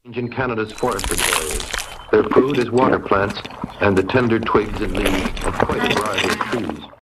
In Canada's forested areas, their food is water plants and the tender twigs and leaves of quite a variety of trees.